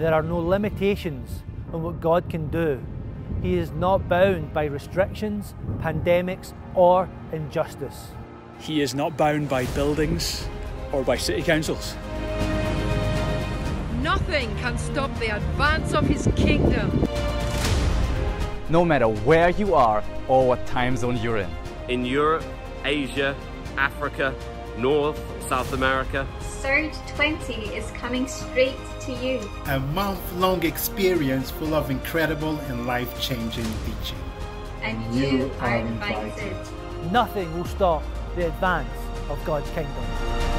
There are no limitations on what God can do. He is not bound by restrictions, pandemics, or injustice. He is not bound by buildings or by city councils. Nothing can stop the advance of his kingdom. No matter where you are or what time zone you're in. In Europe, Asia, Africa, North, South America. Surge 20 is coming straight to you. A month-long experience full of incredible and life-changing teaching. And you are invited. Nothing will stop the advance of God's kingdom.